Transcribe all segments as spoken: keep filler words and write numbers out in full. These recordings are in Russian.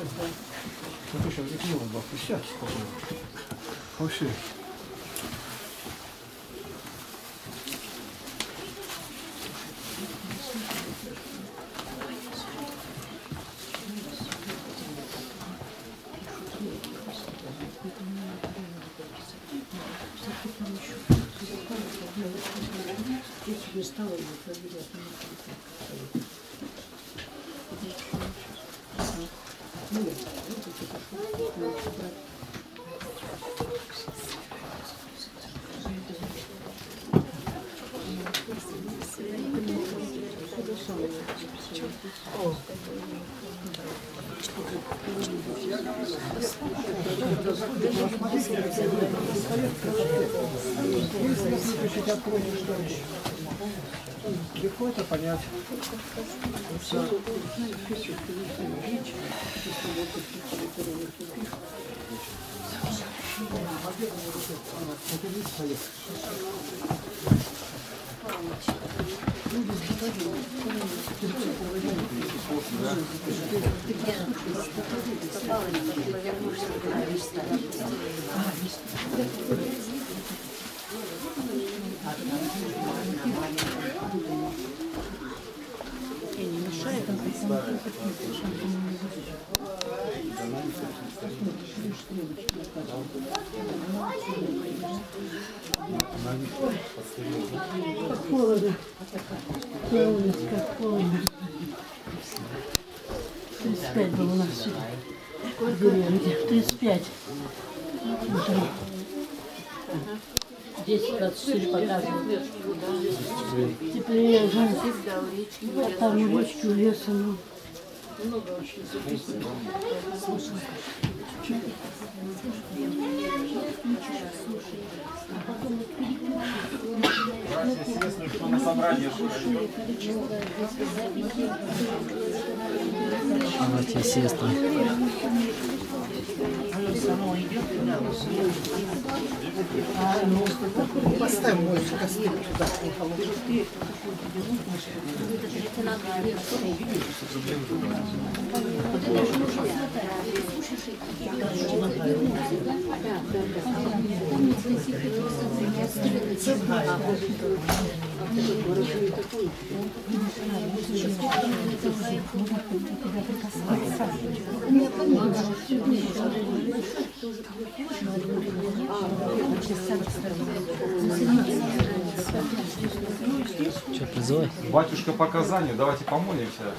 Ну ты что, не книгу был, сядь спокойно. Вообще. Не стало его проверять. Легко это понять. И не мешает, он как холодно. На улице как холодно. тридцать пять было у нас в деревне. тридцать пять. десять двадцать четыре показывает. Теплее уже. А там у речки, у леса. Ну. Много очень. Братья, известно, что на собрании Братья и сестры. Поставь мой костыль туда. Что, призывай? Батюшка показания, давайте помолимся.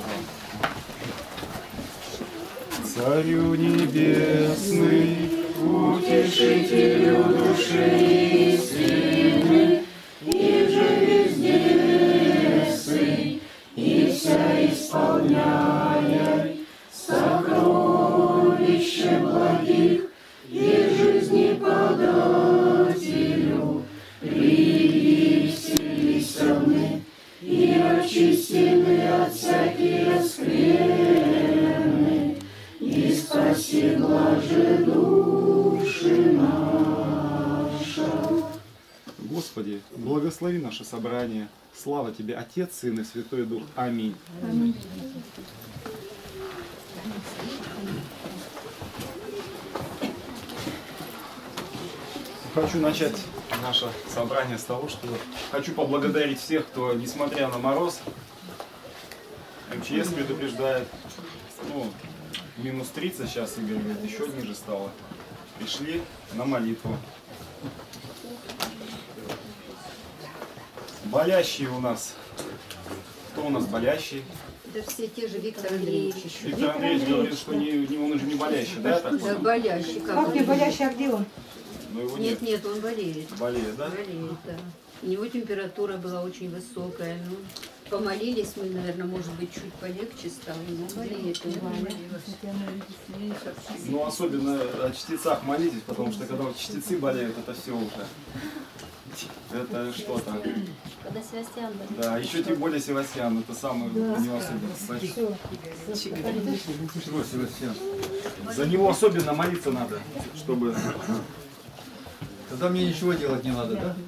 Царю небесный, утешителю души истины, иже везде сы, и вся исполняя сокровища благих, и жизни подателю, приди вселенной, и очистены от всякие скверны, и спаси блаже души наша. Господи, благослови наше собрание. Слава Тебе, Отец, Сын и Святой Дух. Аминь. Аминь. Хочу начать наше собрание с того, что хочу поблагодарить всех, кто, несмотря на мороз, эм че эс предупреждает, ну, минус тридцать сейчас, Игорь говорит, еще ниже стало, пришли на молитву. Болящие у нас. Кто у нас болящий? Это все те же Виктор Андреевич. Виктор Андреевич говорит, что не, не, он уже не болящий, да? Так? Да, болящий. Как, Как не болящий, а где он? Но его Нет, нет. нет, он болеет. Болеет, да? Болеет, да. У него температура была очень высокая. Ну, помолились мы, наверное, может быть, чуть полегче стало, но болеет. Ну, особенно о чтецах молитесь, потому что когда вот чтецы болеют, это все уже. Это что-то. Когда Севастьян был. Да, еще тем более Севастьян, это самый для него особенно. Чего Севастьян? За него особенно молиться надо, чтобы... Тогда мне ничего делать не надо, да?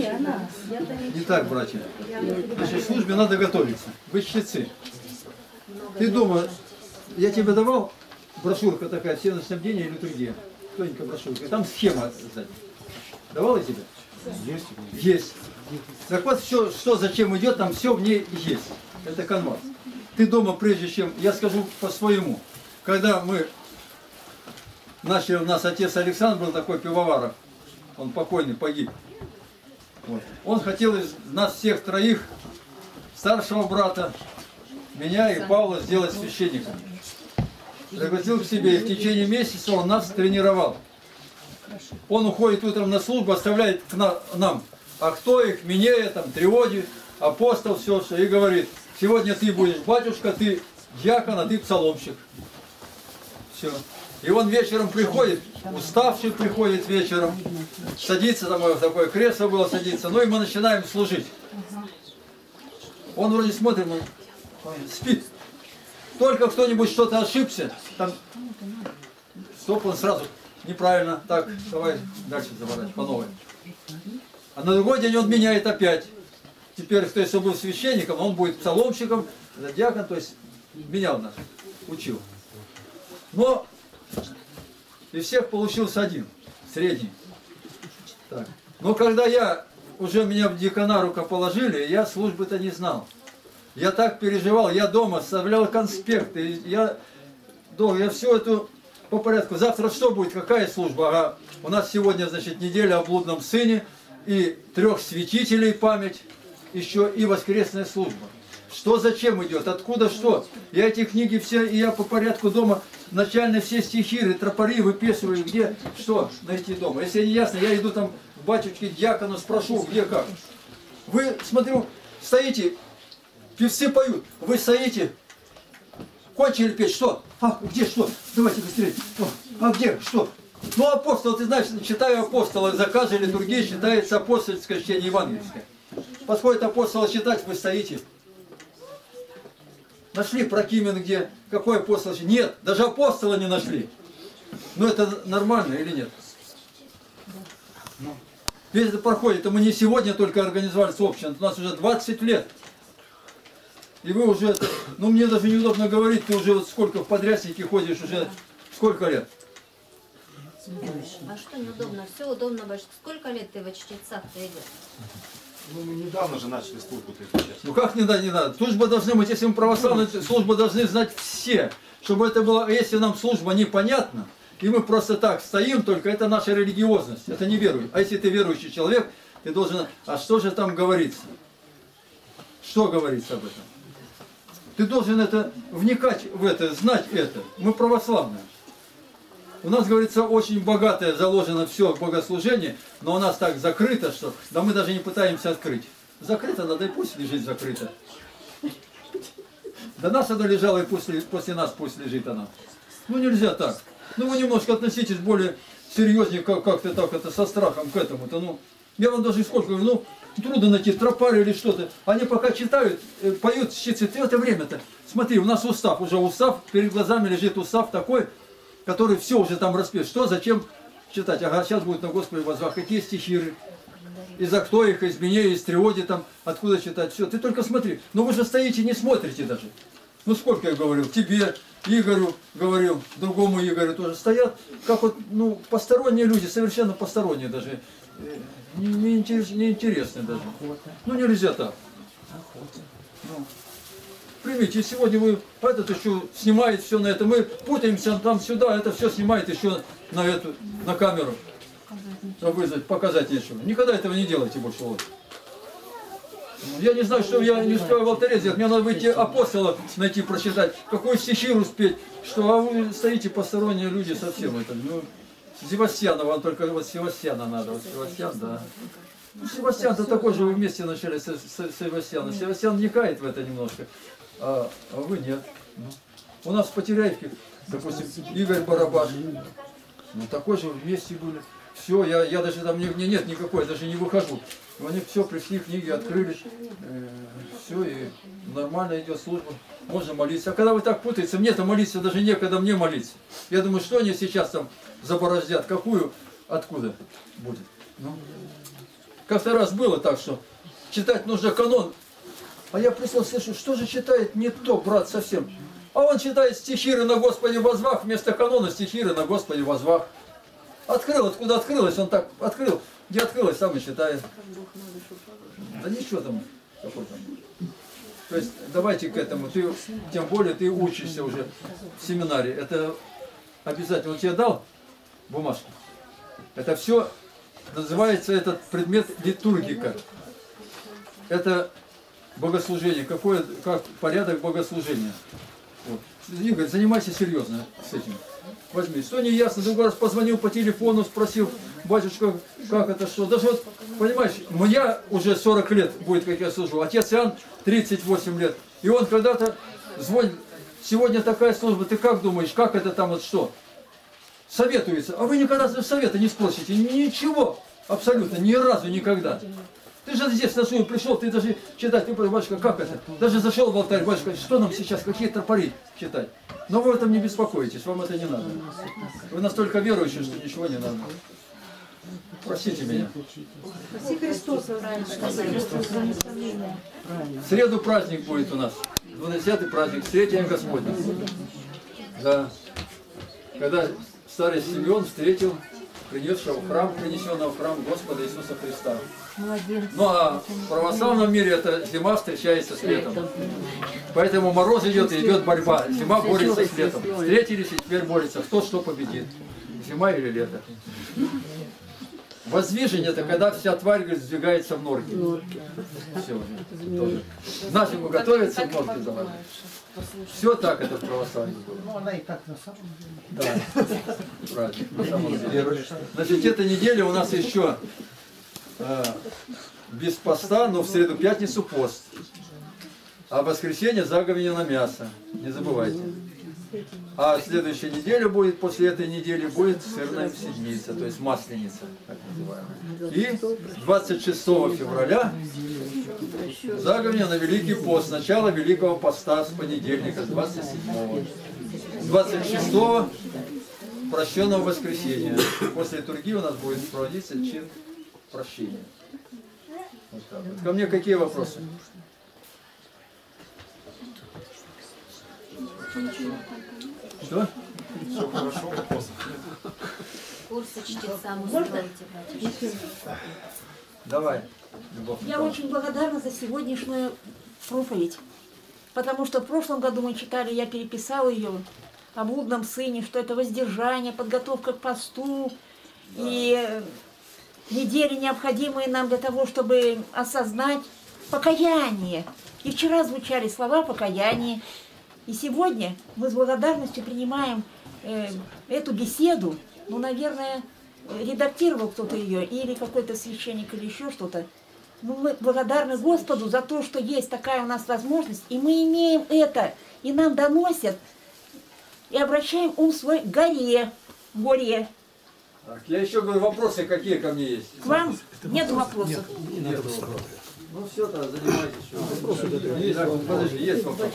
Итак, братья, к нашей службе надо готовиться. Вы чтецы. Ты дома, я тебе давал брошюрка такая, сеноснабдение и литургия. Тоненькая брошюрка. Там схема сзади. Давал я тебе? Есть. Есть. Так вот, все, что зачем идет, там все в ней есть. Это канвас. Ты дома, прежде чем, я скажу по-своему, когда мы начали, у нас отец Александр был такой пивоваров, он покойный, погиб. Вот. Он хотел из нас всех троих, старшего брата, меня и Павла, сделать священниками. Пригласил к себе, и в течение месяца он нас тренировал. Он уходит утром на службу, оставляет к нам, а кто их, Минея, там, Триоди, апостол, все, что, и говорит, сегодня ты будешь батюшка, ты дьякон, а ты псаломщик. Все. И он вечером приходит, уставший приходит вечером, садится, там такое кресло было, садится, ну и мы начинаем служить. Он вроде смотрит, ну, спит. Только кто-нибудь что-то ошибся, там, стоп, он сразу, неправильно, так, давай дальше заворачивай, по новой. А на другой день он меняет опять. Теперь, кто если был священником, он будет псаломщиком, диакон, то есть менял нас, учил. Но из всех получился один, средний. Так. Но когда я, уже меня в диакона рукоположили, я службы-то не знал. Я так переживал, я дома составлял конспекты, я, долго, я все это по порядку. Завтра что будет, какая служба? Ага. У нас сегодня, значит, неделя о блудном сыне, и трех святителей память, еще и воскресная служба. Что зачем идет, откуда что? Я эти книги все, и я по порядку дома, начальные все стихиры, тропари выписываю, где, что найти дома. Если не ясно, я иду там к батюшке дьякону, спрошу, где как. Вы, смотрю, стоите, певцы поют, вы стоите, кончили петь, что? А, где что? Давайте быстрее. А где, что? Ну, апостол, ты знаешь, читаю апостола, заказ литургии считается апостольское чтение евангельское. Подходит апостола читать, вы стоите. Нашли Прокимен где? Какой апостол? Нет, даже апостола не нашли. Ну, это нормально или нет? Ну, весь это проходит. И мы не сегодня только организовали сообщество, у нас уже двадцать лет. И вы уже, ну, мне даже неудобно говорить, ты уже вот сколько в подряднике ходишь, уже сколько лет? А что неудобно? Все удобно, большое. Сколько лет ты во чтецах-то, Игорь? Ну, мы недавно же начали службу сейчас. Ну как не надо, не надо. Служба должны быть, если мы православные, службу должны знать все. Чтобы это было, если нам служба непонятна, и мы просто так стоим, только это наша религиозность, это не верующий. А если ты верующий человек, ты должен, а что же там говорится? Что говорится об этом? Ты должен это, вникать в это, знать это. Мы православные. У нас, говорится, очень богатое заложено все богослужение, но у нас так закрыто, что да мы даже не пытаемся открыть. Закрыто надо, и пусть лежит закрыто. До нас оно лежало, и после, после нас пусть лежит оно. Ну нельзя так. Ну вы немножко относитесь более серьезнее, как- как-то так, это со страхом к этому-то. Ну, я вам даже сколько говорю, ну, трудно найти тропарь или что-то. Они пока читают, э, поют чтецы, в это время-то. Смотри, у нас устав, уже устав, перед глазами лежит устав такой, который все уже там распишет. Что, зачем читать? Ага, сейчас будет на Господи возвах. Какие стихиры? Из Актоиха, из Минея, из Триоди, там, откуда читать? Все, ты только смотри. Но вы же стоите, не смотрите даже. Ну сколько я говорил, тебе, Игорю говорил, другому Игорю тоже стоят, как вот, ну, посторонние люди, совершенно посторонние даже. Не, не, интерес, не интересны даже. Ну нельзя так. Ну. Примите, сегодня вы этот еще снимает все на это, мы путаемся там сюда, это все снимает еще на эту, на камеру. Вызвать, показать нечего. Никогда этого не делайте больше. Вот. Я не знаю, что я не успеваю в алтаре сделать, мне надо выйти апостола найти, прочитать, какую стихиру успеть, что а вы стоите посторонние люди совсем это. Ну, Севастьяна, вам только вот Севастьяна надо, вот Севастьян, да. Ну, Севастьян-то такой же, вы вместе начали с, с, с Севастьяном. Севастьян вникает в это немножко. А, а вы нет. Ну, у нас в Потеряевке, допустим, Игорь Барабаш. Ну такой же вместе были. Все, я, я даже там, мне, мне нет никакой, я даже не выхожу. Они все пришли, книги открыли. Э, все, и нормально идет служба. Можно молиться. А когда вы так путаетесь, мне-то молиться даже некогда мне молиться. Я думаю, что они сейчас там забороздят, какую, откуда будет. Ну. Как-то раз было так, что читать нужно канон. А я прислал, слышу, что же читает не то, брат, совсем. А он читает стихиры на Господе возвах, вместо канона стихиры на Господе возвах. Открыл, откуда открылось, он так открыл. Где открылось, сам и читает. Да ничего там, какой там. То есть давайте к этому, ты, тем более ты учишься уже в семинаре. Это обязательно. Он тебе дал бумажку. Это все называется этот предмет литургика. Это богослужение, какое, как порядок богослужения. Вот. Игорь, занимайся серьезно с этим. Возьми. Что не ясно, другой раз позвонил по телефону, спросил, батюшка, как это, что. Даже вот, понимаешь, мне уже сорок лет будет, как я служу. Отец Иоанн тридцать восемь лет. И он когда-то звонит, сегодня такая служба, ты как думаешь, как это там, вот что? Советуется. А вы никогда совета не спросите. Ничего. Абсолютно. Ни разу никогда. Ты же здесь на свою пришел, ты даже читать, ты батюшка, как это? Даже зашел в алтарь, батюшка, что нам сейчас, какие тропари читать? Но вы в этом не беспокойтесь, вам это не надо. Вы настолько верующие, что ничего не надо. Простите меня. В среду праздник будет у нас. двадцатый праздник, Встретение Господне. Да. Когда старый Симеон встретил принесшего в храм, принесенного в храм Господа Иисуса Христа. Молодец. Ну а в православном мире это зима встречается с летом. Поэтому мороз идет и идет борьба. Зима борется с летом. Встретились и теперь борются. Кто что победит. Зима или лето. Воздвижение — это когда вся тварь, говорит, сдвигается в норки. Все. Тоже. На зиму готовится, в норки заложить. Все так это в православии было. Ну, она и так на самом деле. Да, правильно, на самом деле. Значит, эта неделя у нас еще э, без поста, но в среду-пятницу пост. А в воскресенье заговение на мясо. Не забывайте. А следующая неделя будет, после этой недели будет сырная седмица, то есть масленица, так называемая. И двадцать шестого февраля заговение на Великий пост, начало Великого поста с понедельника, с двадцать седьмого. двадцать шестого прощенного воскресенья. После литургии у нас будет проводиться чин прощения. Вот так вот. Ко мне какие вопросы? Что? Все хорошо, вопросов. Курсы чтецам устроите, батюшка. Давай. Любовь Я Николаевна. очень благодарна за сегодняшнюю проповедь, потому что в прошлом году мы читали, я переписала ее о блудном сыне, что это воздержание, подготовка к посту, да. И недели, необходимые нам для того, чтобы осознать покаяние. И вчера звучали слова покаяния. И сегодня мы с благодарностью принимаем э, эту беседу, ну, наверное, редактировал кто-то ее, или какой-то священник, или еще что-то. Ну, мы благодарны Господу за то, что есть такая у нас возможность, и мы имеем это, и нам доносят, и обращаем ум свой к горе, горе. Так, я еще говорю, вопросы какие ко мне есть? К вам нет вопросов. Нет вопросов. Ну все, тогда занимайтесь. Есть, подожди, есть вопрос.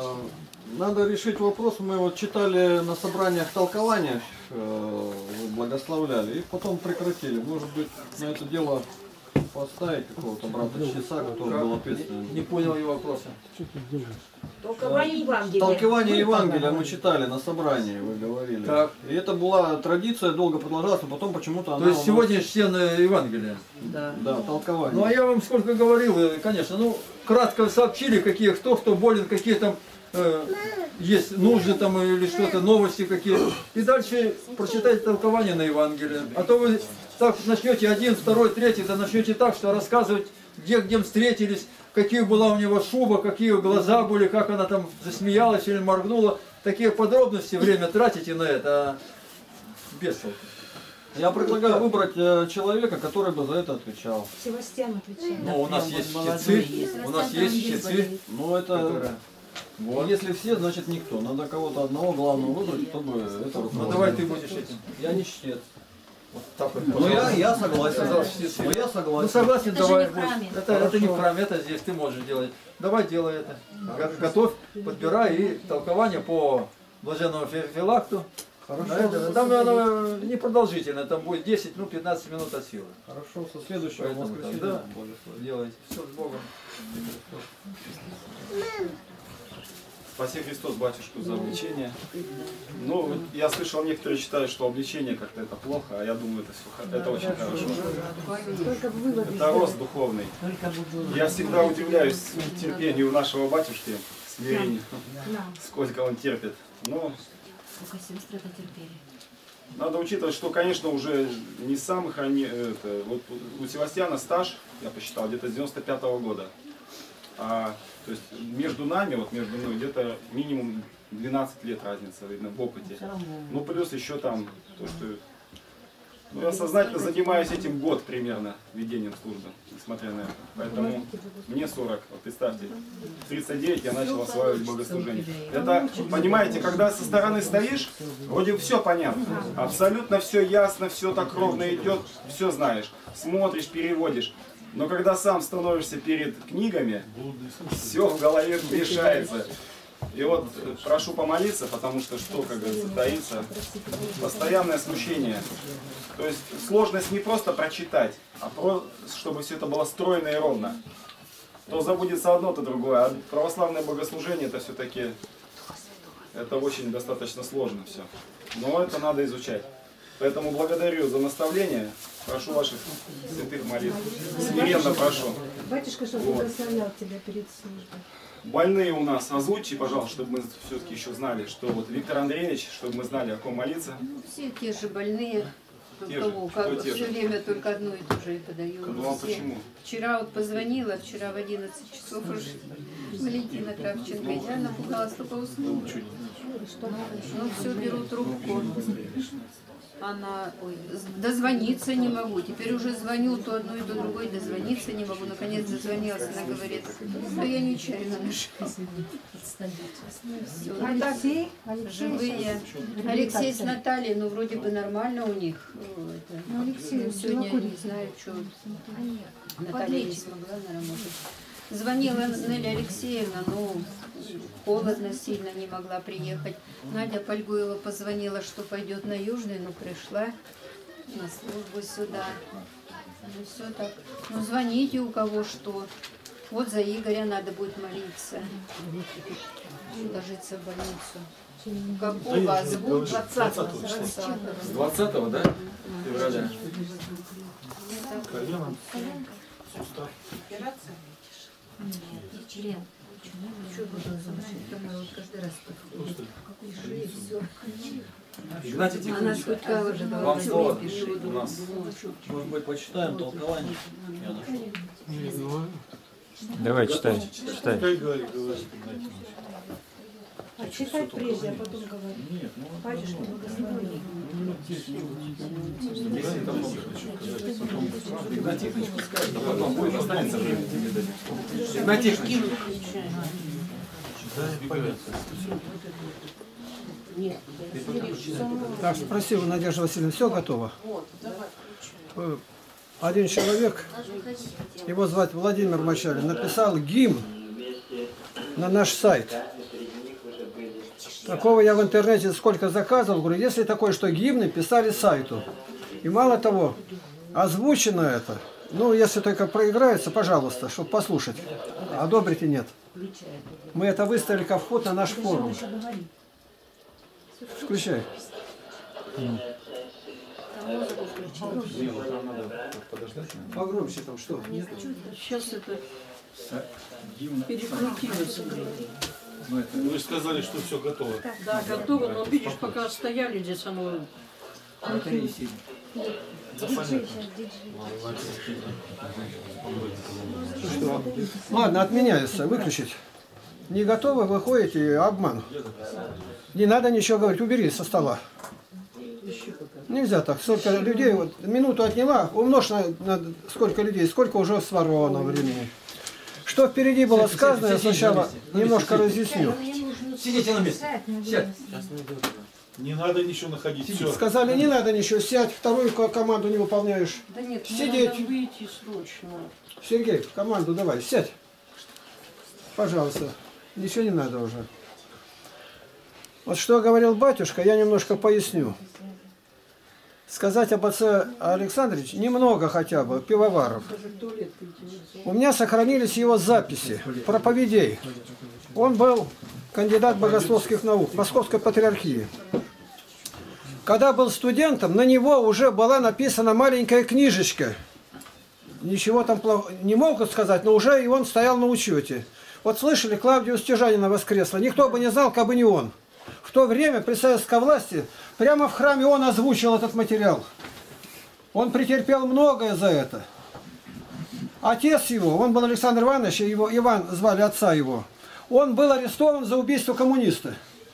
Надо решить вопрос. Мы вот читали на собраниях толкования, э, благословляли, и потом прекратили. Может быть, на это дело поставить какого-то брата чтеца, который был ответственным. Не понял его вопроса. Толкование Евангелия. Толкование Евангелия мы читали на собрании, вы говорили. Так. И это была традиция, долго продолжалась, но потом почему-то она... То есть у нас- сегодня чтение Евангелия. Да. Да, толкование. Ну а я вам сколько говорил, э, конечно, ну кратко сообщили, какие кто, кто болен, какие там э, есть нужды там или что-то, новости какие. И дальше прочитайте толкование на Евангелие. А то вы так начнете один, второй, третий, да начнете так, что рассказывать, где где встретились, какие была у него шуба, какие глаза были, как она там засмеялась или моргнула. Такие подробности время тратите на это, а без толку. Я предлагаю выбрать э, человека, который бы за это отвечал. Севастьян отвечает. Ну, у нас есть чтецы, у нас есть чтецы, Ну это... которые... Вот. Если все, значит никто. Надо кого-то одного главного выбрать, чтобы это Ну руководило. давай ты будешь этим. Я не чтец. Вот так вот. Ну я, я согласен. Сказал чтец. Ну я согласен. Ну согласен, Это же давай. не в храме. будь. Это, это не в храме, это здесь ты можешь делать. Давай делай это. Го- Готовь, подбирай и толкование по блаженному Фе- Филакту. Хорошо. На это. Там оно не продолжительно, там будет десять, ну пятнадцать минут от силы. Хорошо, со следующего Поэтому воскресенья. тогда благословен. делайте. Все с Богом. Спаси Христос, батюшку, за обличение. Ну, я слышал, некоторые считают, что обличение как-то это плохо, а я думаю, это, все, это очень хорошо. Это рост духовный. Я всегда удивляюсь терпению нашего батюшки, смирению, сколько он терпит. Но Сколько сестр это терпели? надо учитывать, что, конечно, уже не самых они, это, вот у Севастьяна стаж, я посчитал, где-то с девяносто пятого года. А, то есть между нами, вот между мной, где-то минимум двенадцать лет разница, видно, в опыте. Ну, плюс еще там, то, что... Ну, я сознательно занимаюсь этим год примерно, ведением службы, несмотря на это. Поэтому мне сорок, вот представьте, в тридцать девять я начал осваивать богослужение. Это, понимаете, когда со стороны стоишь, вроде все понятно, абсолютно все ясно, все так ровно идет, все знаешь, смотришь, переводишь. Но когда сам становишься перед книгами, все в голове решается. И вот прошу помолиться, потому что что, как говорится, таится, постоянное смущение. То есть сложность не просто прочитать, а просто, чтобы все это было стройно и ровно. То забудется одно, то другое. А православное богослужение это все-таки, это очень достаточно сложно все. Но это надо изучать. Поэтому благодарю за наставление. Прошу ваших святых молитв. Смиренно прошу. Батюшка, чтобы Вот. благословлял тебя перед службой. Больные у нас, озвучьте, пожалуйста, чтобы мы все-таки еще знали, что вот Виктор Андреевич, чтобы мы знали, о ком молиться. Ну, все те же больные, Те же? кого, Кто как те все же? время только одно и то же и подаю. Ну а Все. почему? Вчера вот позвонила, вчера в одиннадцать часов уже Валентина Кравченко, я напугалась, только уснула. Ну все, беру трубку. Она, ой, дозвониться не могу. Теперь уже звоню то одной, то другой, дозвониться не могу. Наконец дозвонилась, она говорит, что я нечаянно нашла. Всё, ну так, Алексей, Алексей, живые. Алексей с Натальей, ну вроде бы нормально у них. Ну, это, Ну, Алексей, ну, сегодня ну, не знаю, что Наталья не смогла, наверное, может. Звонила Нелли Алексеевна, но холодно сильно, не могла приехать. Надя Польгуева позвонила, что пойдет на Южный, но пришла на службу сюда. Ну все так. Ну звоните у кого что. Вот за Игоря надо будет молиться. Ложиться в больницу. Какого? Звук двадцатого. С двадцатого, да? Февраля. Член. Что буду замочить? Она вот каждый раз подходит. Какой же все. Игнатий Она Тихонович, сколько уже вам слово пишет. у нас. Может быть, почитаем толкование? Давай, читай, читай. А читай прежде, а потом говори. Батюшка, благослови. Игнатий Тихонович подскажет, а потом будет останется время тебе дадим. Игнатий Тихонович. Так, спросил Надежда Васильевна, все готово? Э, Один человек, его звать Владимир Мачалин, написал гимн на наш сайт. Такого я в интернете сколько заказывал, говорю, если такое, что гимны писали сайту. И мало того, озвучено это, ну, если только проиграется, пожалуйста, чтобы послушать. Одобрите, нет. Мы это выставили как вход на наш форум. Включай. Погромче там что? Сейчас это перекрутилось. Вы же сказали, что все готово. Да, готово, но видишь, пока стояли здесь, оно... Что? Ладно, отменяется. Выключить. Не готовы, выходите, обман. Не надо ничего говорить, убери со стола. Нельзя так. Сколько людей, вот минуту отняла, умножь на, на сколько людей, сколько уже сварено времени. Что впереди было сказано, я сначала немножко разъясню. Сидите на месте. Сядь. Не надо ничего находить. Все. Сказали, не надо ничего, сядь, вторую ко- команду не выполняешь. Да нет, Сидеть. надо выйти срочно. Сергей, команду давай, сядь. Пожалуйста. Ничего не надо уже. Вот что говорил батюшка, я немножко поясню. Сказать об отце Александровиче немного хотя бы, пивоваров. У меня сохранились его записи проповедей. Он был кандидат богословских наук, Московской патриархии. Когда был студентом, на него уже была написана маленькая книжечка. Ничего там плохого не могут сказать, но уже и он стоял на учете. Вот слышали, Клавдия Устюжанина воскресла. Никто бы не знал, как бы не он. В то время при советской власти прямо в храме он озвучил этот материал. Он претерпел многое за это. Отец его, он был Александр Иванович, его Иван звали отца его. Он был арестован за убийство коммуниста.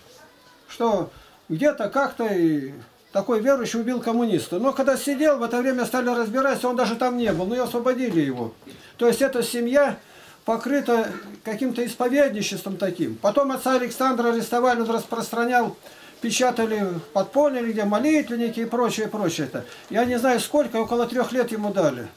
Что где-то как-то и такой верующий убил коммуниста. Но когда сидел, в это время стали разбираться, он даже там не был, но и освободили его. То есть эта семья покрыта каким-то исповедничеством таким. Потом отца Александра арестовали, он распространял, печатали подполье, где молитвенники и прочее, прочее. -то. Я не знаю сколько, около трех лет ему дали.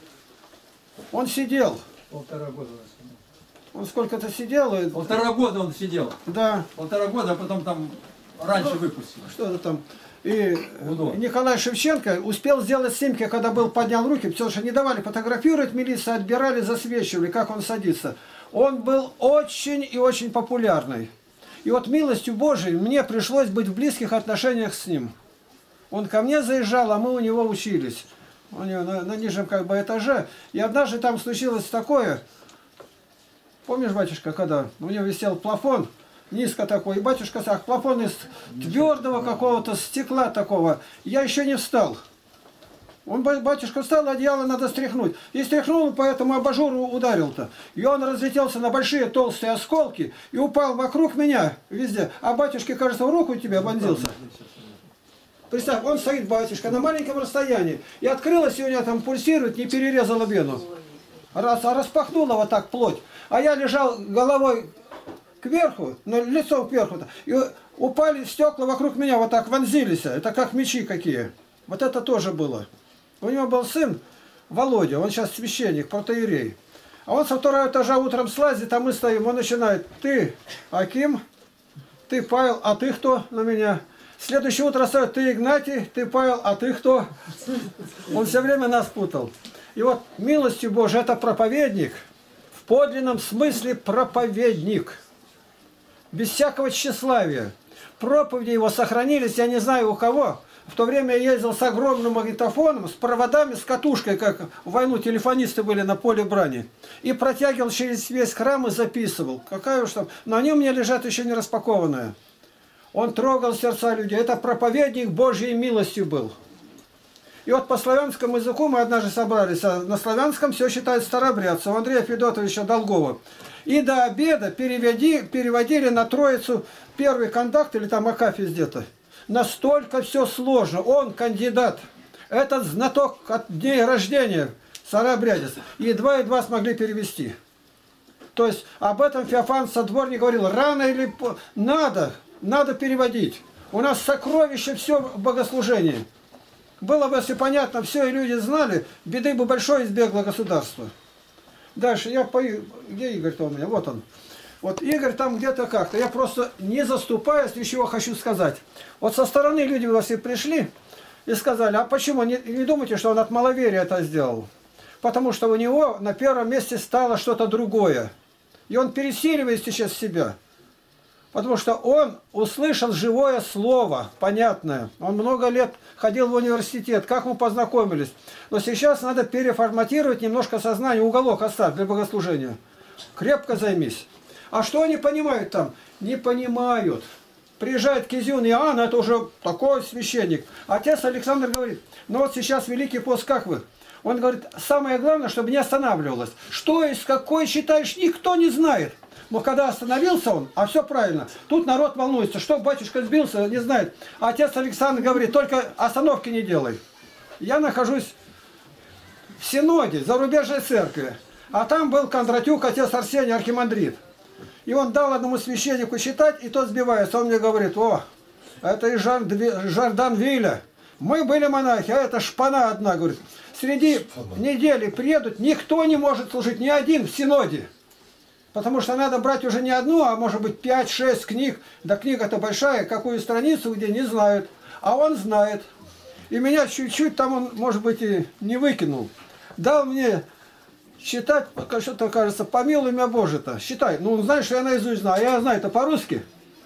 Он сидел. Полтора года. Он сколько-то сидел. И... Полтора года он сидел. Да. Полтора года, а потом там раньше ну, выпустили. Что-то там. И Удобно. Николай Шевченко успел сделать снимки, когда был, поднял руки, потому что не давали фотографировать, милиция отбирали, засвечивали, как он садится. Он был очень и очень популярный. И вот милостью Божией мне пришлось быть в близких отношениях с ним. Он ко мне заезжал, а мы у него учились. У него на, на нижнем как бы этаже. И однажды там случилось такое. Помнишь, батюшка, когда у него висел плафон, низко такой, и батюшка сказал, плафон из твердого какого-то стекла такого. Я еще не встал. Он, батюшка, встал, одеяло надо стряхнуть. И стряхнул, поэтому абажуру ударил-то. И он разлетелся на большие толстые осколки и упал вокруг меня везде. А батюшке, кажется, в руку тебе вонзился. Представь, он стоит, батюшка, на маленьком расстоянии. И открылась, и у него там пульсирует, не перерезала вену. Раз, а распахнула вот так плоть. А я лежал головой кверху, но лицом кверху. И упали стекла вокруг меня, вот так вонзились. Это как мечи какие. Вот это тоже было. У него был сын Володя, он сейчас священник, протоиерей. А он со второго этажа утром слазит, а мы стоим, он начинает, ты Аким, ты Павел, а ты кто на меня? Следующее утро стоит, ты Игнатий, ты Павел, а ты кто? Он все время нас путал. И вот милостью Божией, это проповедник, в подлинном смысле проповедник, без всякого тщеславия. Проповеди его сохранились, я не знаю у кого. В то время я ездил с огромным магнитофоном, с проводами, с катушкой, как в войну телефонисты были на поле брани. И протягивал через весь храм и записывал. Какая уж там... Но они у меня лежат еще не распакованные. Он трогал сердца людей. Это проповедник Божьей милостью был. И вот по славянскому языку мы однажды собрались. А на славянском все считают старообрядцев. Андрея Федотовича Долгова. И до обеда переводи, переводили на Троицу первый контакт или там Акафист где-то. Настолько все сложно. Он кандидат. Этот знаток от дней рождения, старообрядец. Едва-едва смогли перевести. То есть об этом Феофан Садворник говорил. Рано или поздно. Надо. Надо переводить. У нас сокровище все в богослужении. Было бы, если понятно, все и люди знали, беды бы большой избегло государство. Дальше я по... Где Игорь-то у меня? Вот он. Вот Игорь там где-то как-то. Я просто не заступаюсь, ничего хочу сказать. Вот со стороны люди у вас и пришли и сказали, а почему? Не, не думайте, что он от маловерия это сделал. Потому что у него на первом месте стало что-то другое. И он пересиливает сейчас себя. Потому что он услышал живое слово, понятное. Он много лет ходил в университет, как мы познакомились. Но сейчас надо переформатировать немножко сознание, уголок оставь для богослужения. Крепко займись. А что они понимают там? Не понимают. Приезжает Кизюн Иоанн, это уже такой священник. Отец Александр говорит, ну вот сейчас Великий пост, как вы? Он говорит, самое главное, чтобы не останавливалось. Что из какой считаешь, никто не знает. Но когда остановился он, а все правильно, тут народ волнуется, что батюшка сбился, не знает. А отец Александр говорит, только остановки не делай. Я нахожусь в Синоде, зарубежной церкви. А там был Кондратюк, отец Арсений, архимандрит. И он дал одному священнику читать, и тот сбивается. Он мне говорит, о, это из Жордан Виля. Мы были монахи, а это шпана одна, говорит. Среди недели приедут, никто не может служить, ни один в Синоде. Потому что надо брать уже не одну, а может быть пять-шесть книг. Да книга-то большая, какую страницу, где не знают. А он знает. И меня чуть-чуть там он, может быть, и не выкинул. Дал мне читать, что-то кажется, помилуй меня Боже-то. Считай. Ну, он знает, что я наизусть знаю. А я знаю это по-русски.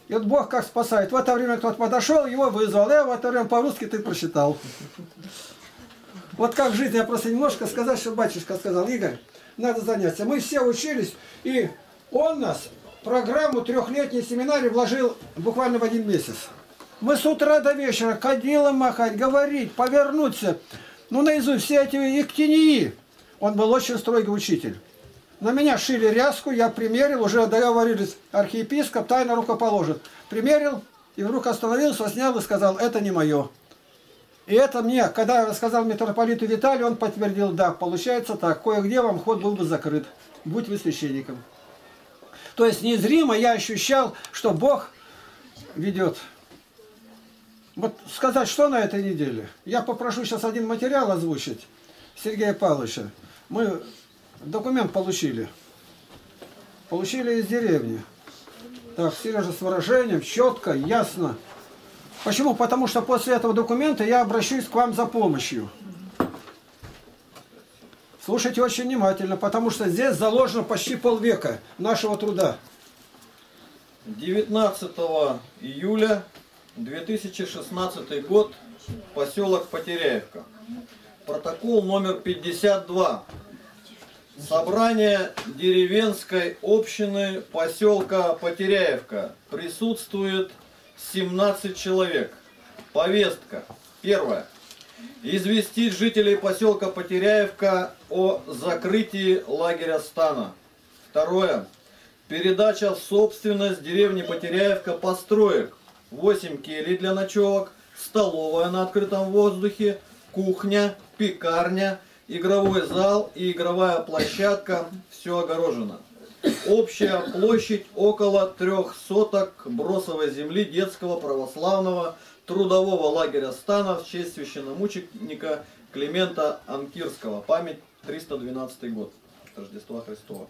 И вот Бог как спасает. В это время кто-то подошел, его вызвал. Я в это время по-русски ты прочитал. Вот как жить, я просто немножко сказать, что батюшка сказал: Игорь, надо заняться. Мы все учились, и он нас в программу трехлетней семинарии вложил буквально в один месяц. Мы с утра до вечера кадилом махать, говорить, повернуться. Ну, наизусть все эти иктинии. Он был очень строгий учитель. На меня шили ряску, я примерил, уже договорились, архиепископ тайно рукоположит. Примерил, и вдруг остановился, снял и сказал: это не мое. И это мне, когда я рассказал митрополиту Виталию, он подтвердил: да, получается так, кое-где вам ход был бы закрыт, будь вы священником. То есть незримо я ощущал, что Бог ведет. Вот сказать, что на этой неделе. Я попрошу сейчас один материал озвучить Сергея Павловича. Мы документ получили. Получили из деревни. Так, Сережа, с выражением, четко, ясно. Почему? Потому что после этого документа я обращусь к вам за помощью. Слушайте очень внимательно, потому что здесь заложено почти полвека нашего труда. девятнадцатого июля две тысячи шестнадцатый год, поселок Потеряевка. Протокол номер пятьдесят два. Собрание деревенской общины поселка Потеряевка. Присутствует семнадцать человек. Повестка. Первое. Известить жителей поселка Потеряевка о закрытии лагеря Стана. Второе. Передача в собственность деревни Потеряевка построек. восемь келей для ночевок, столовая на открытом воздухе, кухня, пекарня, игровой зал и игровая площадка. Все огорожено. Общая площадь около трех соток бросовой земли детского православного трудового лагеря Стана в честь священномученика Климента Анкирского. Память триста двенадцатый год. Рождества Христова.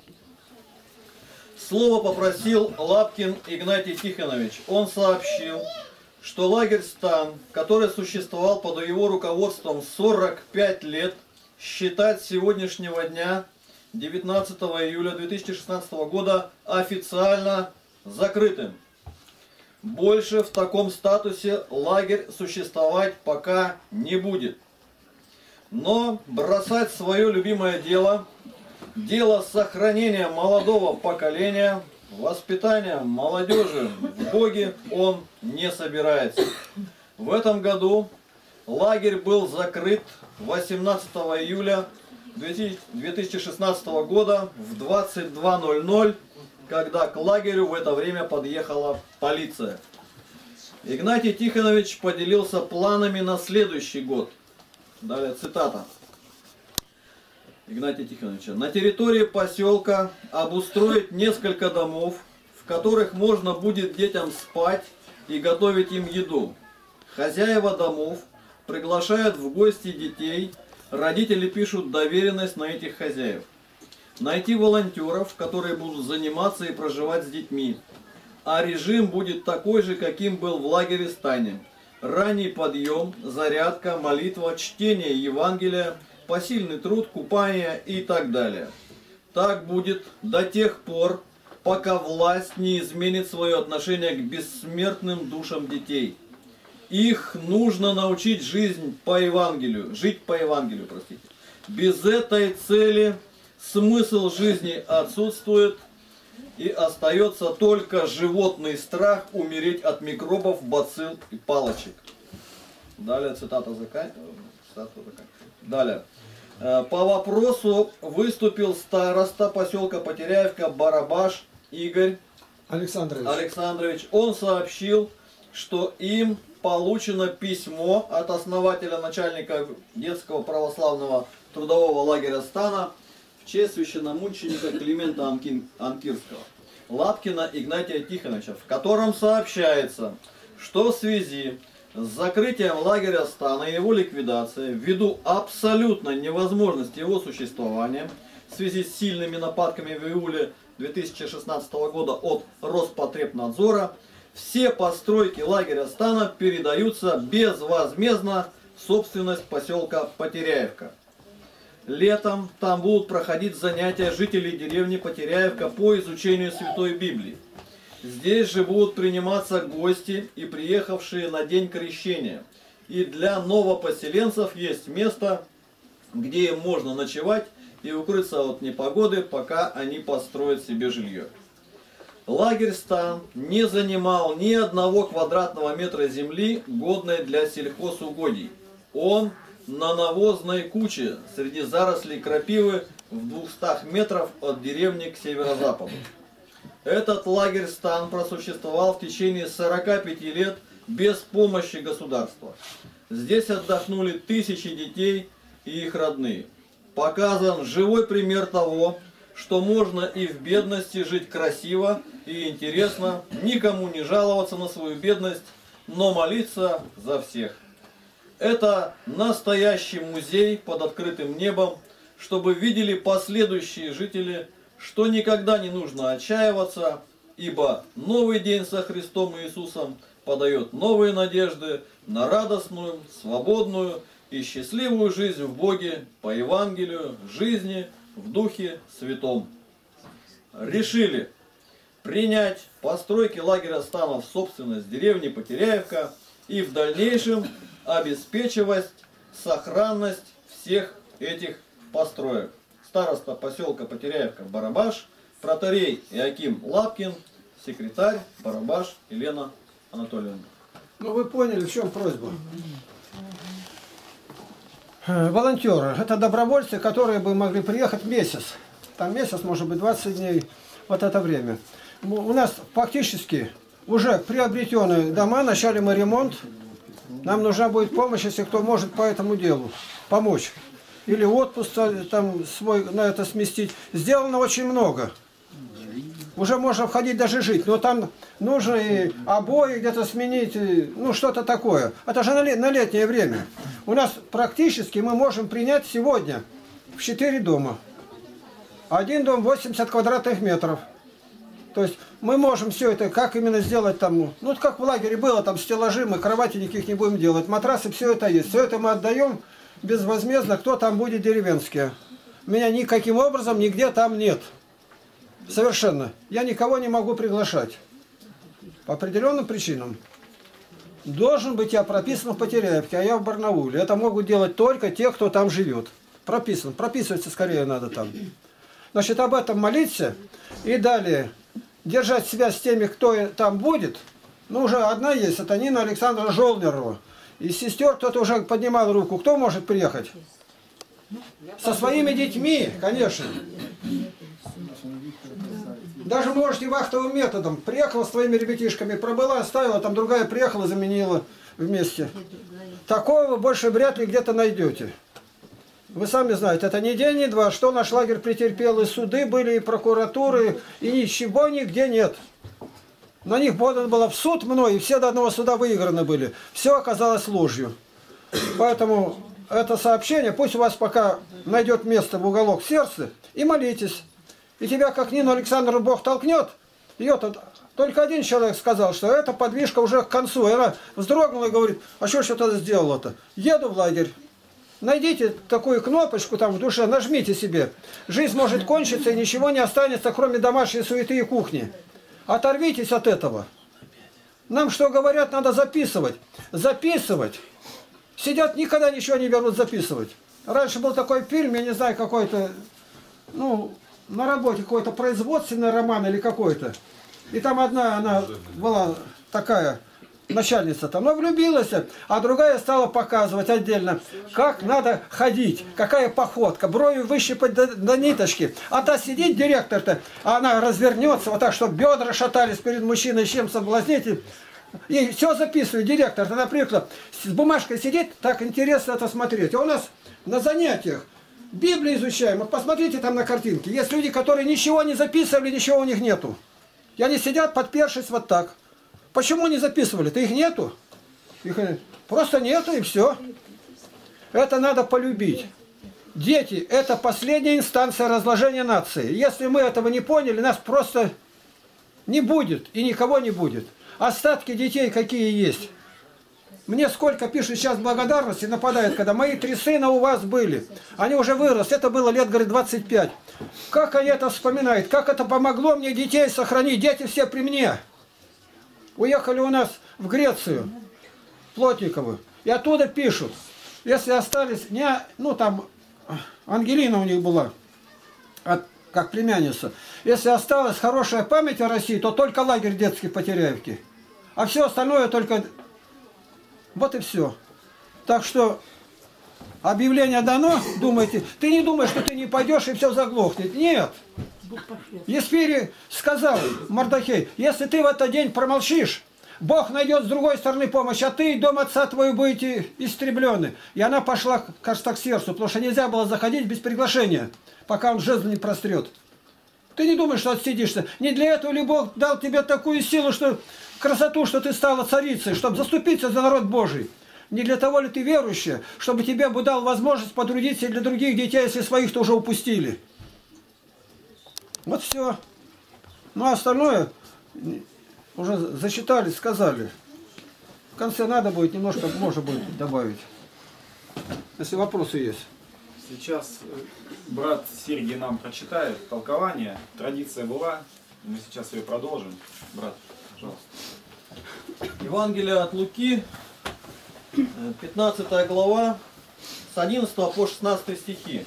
Слово попросил Лапкин Игнатий Тихонович. Он сообщил, что лагерь Стан, который существовал под его руководством сорок пять лет, считать с сегодняшнего дня, девятнадцатого июля две тысячи шестнадцатого года, официально закрытым. Больше в таком статусе лагерь существовать пока не будет. Но бросать свое любимое дело, дело сохранения молодого поколения, воспитания молодежи в Боге, он не собирается. В этом году лагерь был закрыт восемнадцатого июля две тысячи шестнадцатого года в двадцать два ноль ноль, когда к лагерю в это время подъехала полиция. Игнатий Тихонович поделился планами на следующий год. Далее цитата Игнатия Тихоновича. На территории поселка обустроить несколько домов, в которых можно будет детям спать и готовить им еду. Хозяева домов приглашают в гости детей, родители пишут доверенность на этих хозяев. Найти волонтеров, которые будут заниматься и проживать с детьми. А режим будет такой же, каким был в лагере Стане. Ранний подъем, зарядка, молитва, чтение Евангелия, посильный труд, купание и так далее. Так будет до тех пор, пока власть не изменит свое отношение к бессмертным душам детей. Их нужно научить жизнь по Евангелию, жить по Евангелию, простите. Без этой цели смысл жизни отсутствует, и остается только животный страх умереть от микробов, бацилл и палочек. Далее цитата заканчивается. Далее. По вопросу выступил староста поселка Потеряевка Барабаш Игорь Александрович. Александрович. Он сообщил, что им получено письмо от основателя, начальника детского православного трудового лагеря Стана в честь священномученика Климента Анкирского, Лапкина Игнатия Тихоновича, в котором сообщается, что в связи с закрытием лагеря Стана и его ликвидацией, ввиду абсолютной невозможности его существования, в связи с сильными нападками в июле две тысячи шестнадцатого года от Роспотребнадзора, все постройки лагеря Стана передаются безвозмездно в собственность поселка Потеряевка. Летом там будут проходить занятия жителей деревни Потеряевка по изучению Святой Библии. Здесь же будут приниматься гости и приехавшие на день крещения. И для новопоселенцев есть место, где им можно ночевать и укрыться от непогоды, пока они построят себе жилье. Лагерь Стан не занимал ни одного квадратного метра земли, годной для сельхозугодий. Он на навозной куче среди зарослей крапивы в двухстах метрах от деревни к северо-западу. Этот лагерь Стан просуществовал в течение сорока пяти лет без помощи государства. Здесь отдохнули тысячи детей и их родные. Показан живой пример того, что можно и в бедности жить красиво и интересно, никому не жаловаться на свою бедность, но молиться за всех. Это настоящий музей под открытым небом, чтобы видели последующие жители, что никогда не нужно отчаиваться, ибо новый день со Христом Иисусом подает новые надежды на радостную, свободную и счастливую жизнь в Боге по Евангелию, жизни в Духе Святом. Решили принять постройки лагеря Стана в собственность деревни Потеряевка и в дальнейшем обеспечивать сохранность всех этих построек. Староста поселка Потеряевка Барабаш, протоиерей Иоаким Лапкин, секретарь Барабаш Елена Анатольевна. Ну вы поняли, в чем просьба? Волонтеры – это добровольцы, которые бы могли приехать месяц. Там месяц, может быть, двадцать дней, вот это время. У нас фактически уже приобретенные дома, начали мы ремонт. Нам нужна будет помощь, если кто может по этому делу помочь. Или отпуск там свой на это сместить. Сделано очень много. Уже можно входить даже жить, но там нужно и обои где-то сменить, и, ну что-то такое. Это же на, лет, на летнее время. У нас практически мы можем принять сегодня в четыре дома. Один дом восемьдесят квадратных метров. То есть мы можем все это, как именно сделать там, ну как в лагере было, там стеллажи, мы кровати никаких не будем делать, матрасы, все это есть. Все это мы отдаем безвозмездно, кто там будет деревенские. Меня никаким образом нигде там нет. Совершенно. Я никого не могу приглашать. По определенным причинам. Должен быть я прописан в Потеряевке, а я в Барнауле. Это могут делать только те, кто там живет. Прописан. Прописываться скорее надо там. Значит, об этом молиться. И далее держать связь с теми, кто там будет. Ну, уже одна есть. Это Нина Александровна Жолнерова. Из сестер кто-то уже поднимал руку. Кто может приехать? Со своими детьми, конечно. Даже можете вахтовым методом. Приехала с твоими ребятишками, пробыла, оставила, там другая приехала, заменила вместе. Такого вы больше вряд ли где-то найдете. Вы сами знаете, это не день, не два. Что наш лагерь претерпел, и суды были, и прокуратуры, и ничего нигде нет. На них подано было в суд мной, и все до одного суда выиграны были. Все оказалось ложью. Поэтому это сообщение, пусть у вас пока найдет место в уголок сердца, и молитесь. И тебя, как Нину Александровну, Бог толкнет. Ее-то только один человек сказал, что эта подвижка уже к концу. И она вздрогнула и говорит, а что что-то сделала-то? Еду в лагерь. Найдите такую кнопочку там в душе, нажмите себе. Жизнь может кончиться, и ничего не останется, кроме домашней суеты и кухни. Оторвитесь от этого. Нам что говорят, надо записывать. Записывать. Сидят, никогда ничего не берут записывать. Раньше был такой фильм, я не знаю, какой-то, ну... на работе какой-то производственный роман или какой-то. И там одна, она была такая начальница там, но влюбилась, а другая стала показывать отдельно, как надо ходить, какая походка, брови выщипать до, до ниточки. А та сидит, директор-то, а она развернется вот так, чтобы бедра шатались перед мужчиной, чем соблазнить. И все записывает директор. Она привыкла с бумажкой сидеть, так интересно это смотреть. А у нас на занятиях Библию изучаем. Вот посмотрите там на картинке. Есть люди, которые ничего не записывали, ничего у них нету. И они сидят, подпершись вот так. Почему не записывали-то? Их нету. Их просто нету, и все. Это надо полюбить. Дети – это последняя инстанция разложения нации. Если мы этого не поняли, нас просто не будет и никого не будет. Остатки детей какие есть. Мне сколько пишут сейчас благодарности, нападают, когда мои три сына у вас были. Они уже выросли, это было лет, говорит, двадцать пять. Как они это вспоминают, как это помогло мне детей сохранить, дети все при мне. Уехали у нас в Грецию, Плотниковы, и оттуда пишут, если остались, не, ну там, Ангелина у них была, от, как племянница, если осталась хорошая память о России, то только лагерь детский по Теряевке. А все остальное только... Вот и все. Так что объявление дано, думаете, ты не думаешь, что ты не пойдешь и все заглохнет. Нет. Есфирий сказал, Мардахей, если ты в этот день промолчишь, Бог найдет с другой стороны помощь, а ты и дом отца твоего будете истреблены. И она пошла, кажется, к сердцу, потому что нельзя было заходить без приглашения, пока он жезл не прострет. Ты не думаешь, что отсидишься. Не для этого ли Бог дал тебе такую силу, что красоту, что ты стала царицей, чтобы заступиться за народ Божий? Не для того ли ты верующая, чтобы тебе бы дал возможность потрудиться для других детей, если своих-то уже упустили? Вот все. Ну а остальное уже зачитали, сказали. В конце надо будет немножко, можно будет добавить. Если вопросы есть. Сейчас брат Сергий нам прочитает толкование. Традиция была. Мы сейчас ее продолжим. Брат, пожалуйста. Евангелие от Луки, пятнадцатая глава, с одиннадцатого по шестнадцатый стихи.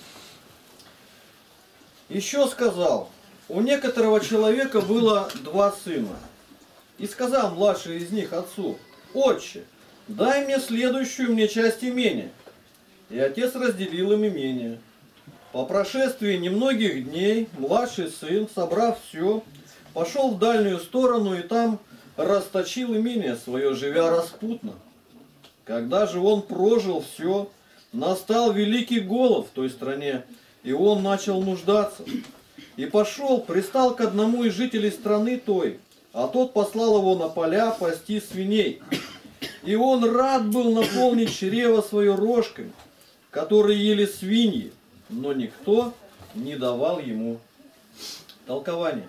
Еще сказал, у некоторого человека было два сына. И сказал младший из них отцу, отче, дай мне следующую мне часть имения. И отец разделил им имение. По прошествии немногих дней младший сын, собрав все, пошел в дальнюю сторону и там расточил имение свое, живя распутно. Когда же он прожил все, настал великий голод в той стране, и он начал нуждаться. И пошел, пристал к одному из жителей страны той, а тот послал его на поля пасти свиней. И он рад был наполнить чрево свое рожками, которые ели свиньи, но никто не давал ему. Толкование.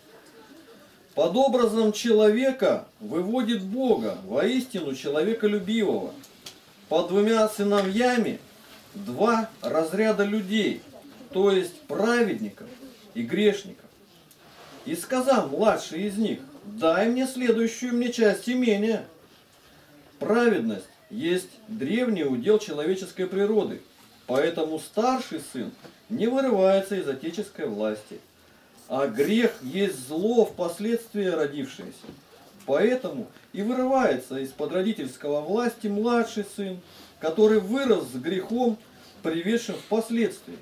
Под образом человека выводит Бога, воистину человеколюбивого. Под двумя сыновьями два разряда людей, то есть праведников и грешников. И сказал младший из них, дай мне следующую мне часть имения. Праведность есть древний удел человеческой природы, поэтому старший сын не вырывается из отеческой власти. А грех есть зло впоследствии родившееся. Поэтому и вырывается из-под родительского власти младший сын, который вырос с грехом, приведшим впоследствии.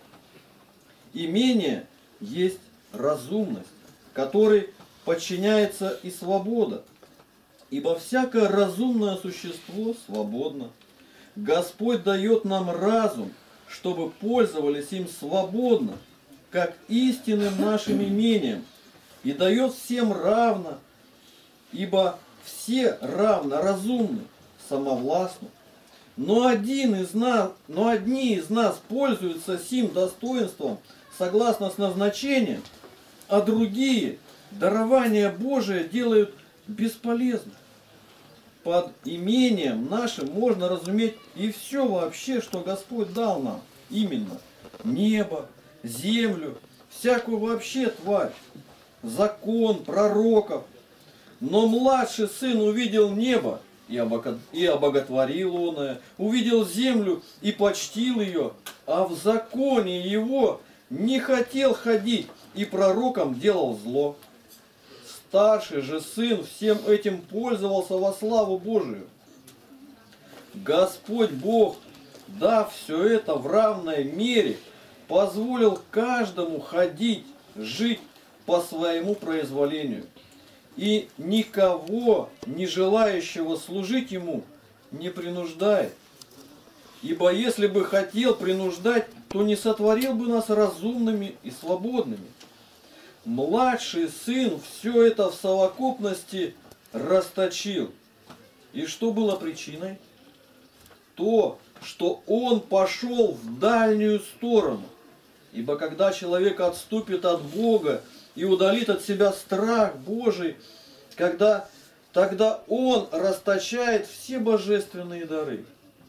Имение есть разумность, которой подчиняется и свобода. Ибо всякое разумное существо свободно. Господь дает нам разум, чтобы пользовались им свободно, как истинным нашим имением, и дает всем равно, ибо все равно разумны, самовластны. Но один из нас, но одни из нас пользуются сим достоинством согласно с назначением, а другие дарование Божие делают бесполезно. Под имением нашим можно разуметь и все вообще, что Господь дал нам. Именно небо, землю, всякую вообще тварь, закон, пророков. Но младший сын увидел небо и обоготворил оное, увидел землю и почтил ее, а в законе его не хотел ходить и пророкам делал зло. Старший же сын всем этим пользовался во славу Божию. Господь Бог, дав все это в равной мере, позволил каждому ходить, жить по своему произволению. И никого, не желающего служить ему, не принуждает. Ибо если бы хотел принуждать, то не сотворил бы нас разумными и свободными. Младший сын все это в совокупности расточил. И что было причиной? То, что он пошел в дальнюю сторону. Ибо когда человек отступит от Бога и удалит от себя страх Божий, когда тогда Он расточает все божественные дары.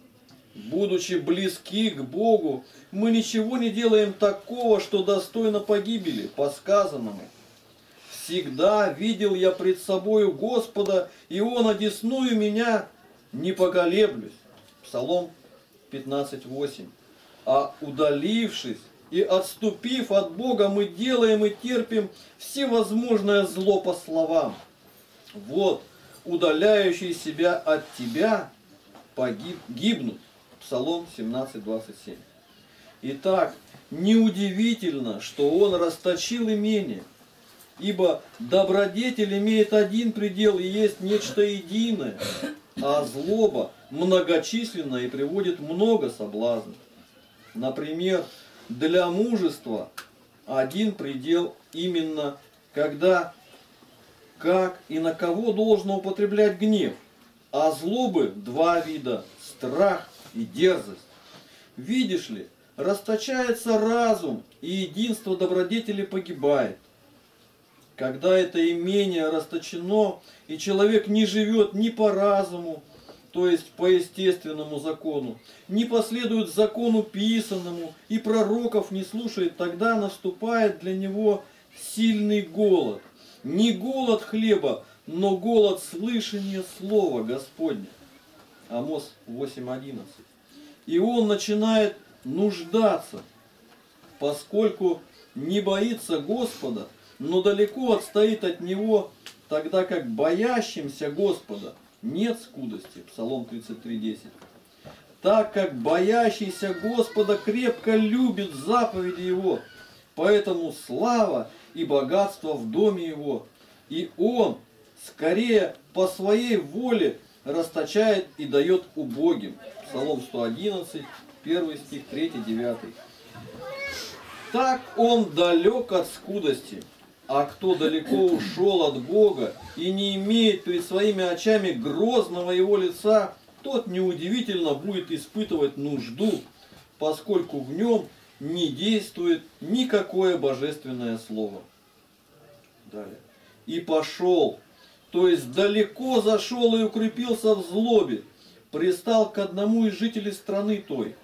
Будучи близки к Богу, мы ничего не делаем такого, что достойно погибели, по сказанному. Всегда видел я пред собою Господа, и Он одесную меня, не поколеблюсь. Псалом пятнадцать восемь. А удалившись и отступив от Бога, мы делаем и терпим всевозможное зло по словам. Вот, удаляющие себя от Тебя погиб, гибнут. Псалом семнадцать двадцать семь. Итак, неудивительно, что Он расточил имение, ибо добродетель имеет один предел и есть нечто единое, а злоба многочисленна и приводит много соблазнов. Например, для мужества один предел именно, когда, как и на кого должно употреблять гнев, а злобы два вида – страх и дерзость. Видишь ли, расточается разум, и единство добродетели погибает. Когда это имение расточено, и человек не живет ни по разуму, то есть по естественному закону, не последует закону писанному, и пророков не слушает, тогда наступает для него сильный голод. Не голод хлеба, но голод слышания слова Господня. Амос восемь одиннадцать. И он начинает нуждаться, поскольку не боится Господа, но далеко отстоит от Него, тогда как боящимся Господа нет скудости. Псалом тридцать три десять. Так как боящийся Господа крепко любит заповеди Его, поэтому слава и богатство в доме Его, и Он скорее по своей воле расточает и дает убогим. Псалом сто одиннадцать, первый стих, третий, девятый. Так он далек от скудости, а кто далеко ушел от Бога и не имеет перед своими очами грозного Его лица, тот неудивительно будет испытывать нужду, поскольку в нем не действует никакое божественное слово. Далее. И пошел, то есть далеко зашел и укрепился в злобе, пристал к одному из жителей страны той.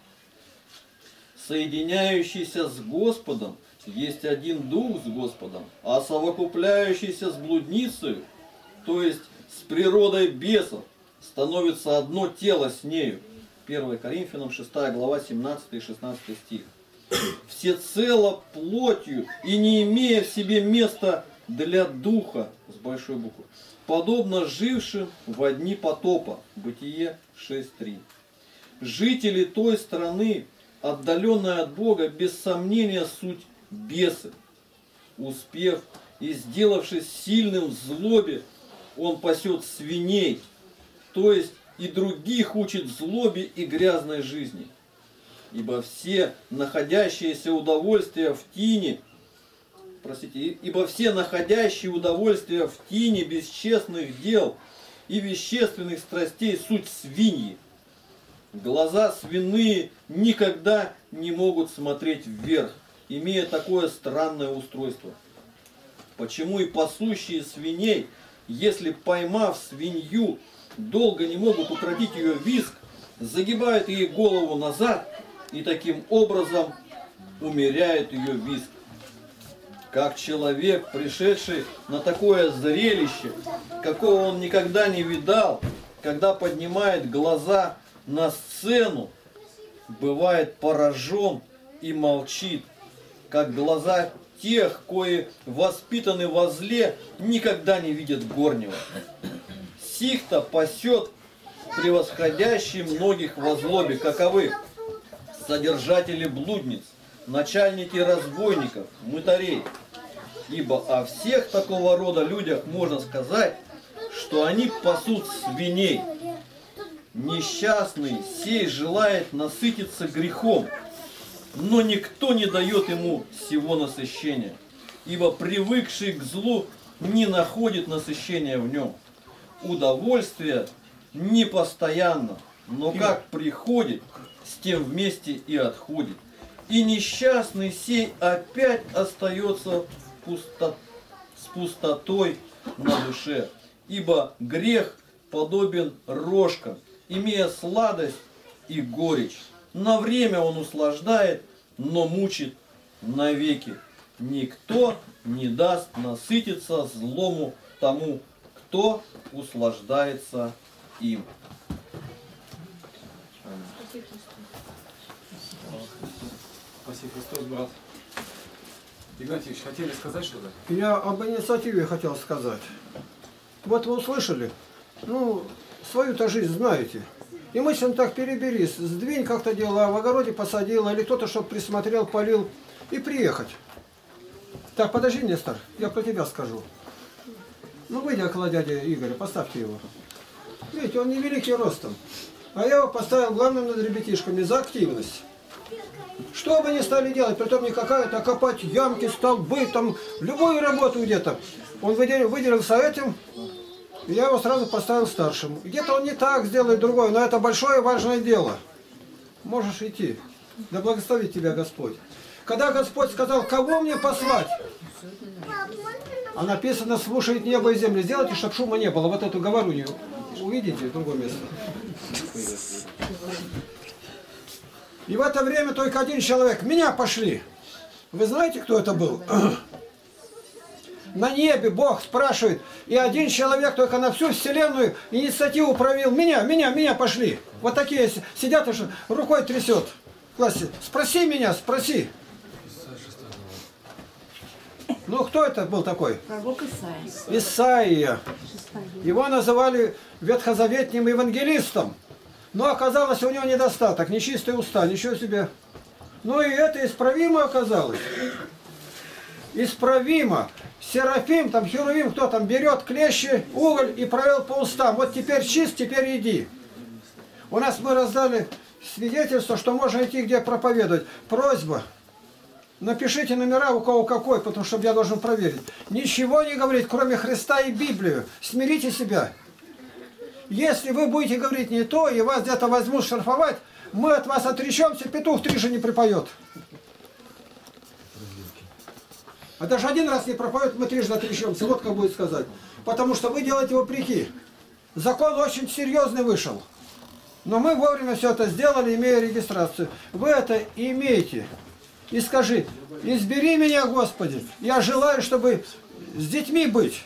Соединяющийся с Господом есть один дух с Господом, а совокупляющийся с блудницей, то есть с природой бесов, становится одно тело с нею. первое Коринфянам шестая глава семнадцатый и шестнадцатый стих. Всецело плотью и не имея в себе места для духа с большой буквы, подобно жившим во дни потопа. Бытие шесть три. Жители той страны, отдаленные от Бога, без сомнения суть бесы. Успев и сделавшись сильным в злобе, он пасет свиней, то есть и других учит злобе и грязной жизни. Ибо все находящиеся удовольствия в тине, простите, ибо все находящие удовольствия в тине бесчестных дел и вещественных страстей суть свиньи. Глаза свиные никогда не могут смотреть вверх, имея такое странное устройство. Почему и пасущие свиней, если поймав свинью, долго не могут укротить ее визг, загибают ей голову назад и таким образом умеряют ее визг. Как человек, пришедший на такое зрелище, какого он никогда не видал, когда поднимает глаза на сцену, бывает поражен и молчит, как глаза тех, кои воспитаны во зле, никогда не видят горнего. Сих-то пасет превосходящий многих во злобе, каковы содержатели блудниц, начальники разбойников, мытарей. Ибо о всех такого рода людях можно сказать, что они пасут свиней. Несчастный сей желает насытиться грехом, но никто не дает ему сего насыщения, ибо привыкший к злу не находит насыщения в нем. Удовольствие не постоянно, но как приходит, с тем вместе и отходит. И несчастный сей опять остается пусто, с пустотой на душе, ибо грех подобен рожкам, имея сладость и горечь. На время он услаждает, но мучит навеки. Никто не даст насытиться злому тому, кто услаждается им. Спасибо, Христос, брат. Игнатьевич, хотели сказать что-то? Я об инициативе хотел сказать. Вот вы услышали, ну, свою-то жизнь знаете. И мы сегодня так переберись, сдвинь как-то дела, в огороде посадил, или кто-то, чтобы присмотрел, полил, и приехать. Так, подожди, Нестор, я про тебя скажу. Ну, выйди около дяди Игоря, поставьте его. Видите, он невеликий ростом. А я его поставил главным над ребятишками за активность. Что бы ни стали делать, притом не какая-то, а копать ямки, столбы, там, любую работу где-то. Он выделил, выделился этим, и я его сразу поставил старшим. Где-то он не так сделает другое, но это большое важное дело. Можешь идти. Да благословит тебя Господь. Когда Господь сказал, кого мне послать? А написано, слушает небо и землю. Сделайте, чтобы шума не было. Вот эту говорунью увидите в другое место. И в это время только один человек. Меня пошли. Вы знаете, кто это был? На небе Бог спрашивает. И один человек только на всю вселенную инициативу проявил. Меня, меня, меня пошли. Вот такие сидят и рукой трясет. В классе. Спроси меня, спроси. Ну, кто это был такой? Пророк Исаия. Исаия. Его называли ветхозаветным евангелистом. Но оказалось, у него недостаток, нечистые уста, ничего себе. Ну и это исправимо оказалось. Исправимо. Серафим, там Херувим, кто там, берет клещи, уголь и провел по устам. Вот теперь чист, теперь иди. У нас мы раздали свидетельство, что можно идти где проповедовать. Просьба. Напишите номера, у кого какой, потому что я должен проверить. Ничего не говорить, кроме Христа и Библию. Смирите себя. Если вы будете говорить не то, и вас где-то возьмут штрафовать, мы от вас отречемся, петух трижды не припоет. А даже один раз не пропоет, мы трижды отречемся. Вот как будет сказать. Потому что вы делаете вопреки. Закон очень серьезный вышел. Но мы вовремя все это сделали, имея регистрацию. Вы это имеете. И скажи, избери меня, Господи. Я желаю, чтобы с детьми быть.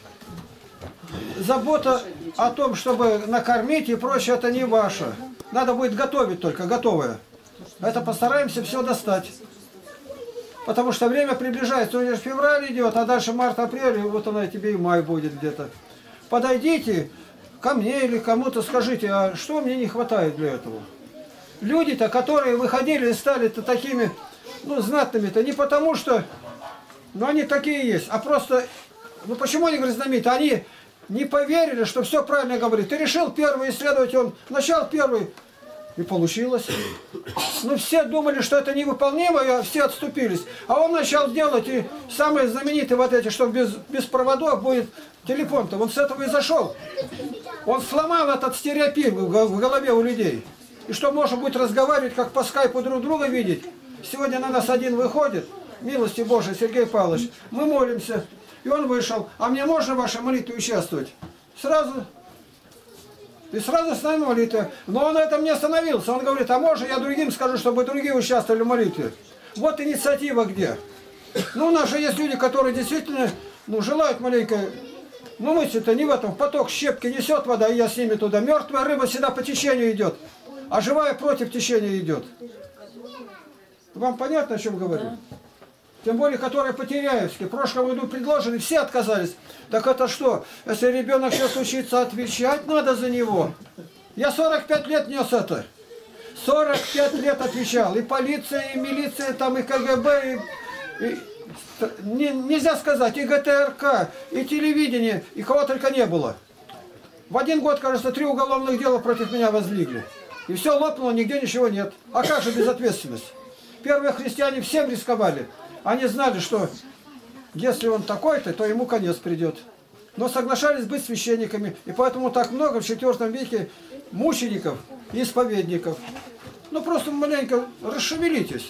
Забота о том, чтобы накормить и прочее, это не ваше. Надо будет готовить только, готовое. Это постараемся все достать. Потому что время приближается. Уже февраль идет, а дальше март-апрель, вот она тебе и май будет где-то. Подойдите ко мне или кому-то, скажите, а что мне не хватает для этого? Люди-то, которые выходили и стали-то такими, ну, знатными-то, не потому что, ну, они такие есть, а просто, ну, почему они говорят знаменитые? Они не поверили, что все правильно говорит. Ты решил первый исследовать, он начал первый, и получилось. Ну, все думали, что это невыполнимо, и все отступились. А он начал делать, и самые знаменитые вот эти, что без, без проводов будет телефон-то. Он с этого и зашел. Он сломал этот стереотип в голове у людей. И что можно будет разговаривать, как по скайпу друг друга видеть. Сегодня на нас один выходит, милости Божией, Сергей Павлович, мы молимся, и он вышел. А мне можно в вашей молитве участвовать? Сразу. И сразу с нами молитва. Но он на этом не остановился. Он говорит, а можно я другим скажу, чтобы другие участвовали в молитве? Вот инициатива где. Ну, у нас же есть люди, которые действительно, ну, желают маленько. Ну, мысль-то не в этом. Поток щепки несет вода, и я с ними туда. Мертвая рыба всегда по течению идет, а живая против течения идет. Вам понятно, о чем говорю? Да. Тем более, которые по-теряевски. В прошлом году предложили, все отказались. Так это что? Если ребенок сейчас учится, отвечать надо за него. Я сорок пять лет нес это. сорок пять лет отвечал. И полиция, и милиция, там, и КГБ, и... и не, нельзя сказать, и ГТРК, и телевидение, и кого только не было. В один год, кажется, три уголовных дела против меня воздвигли. И все лопнуло, нигде ничего нет. А как же безответственность? Первые христиане всем рисковали. Они знали, что если он такой-то, то ему конец придет. Но соглашались быть священниками. И поэтому так много в четвёртом веке мучеников и исповедников. Ну просто маленько расшевелитесь.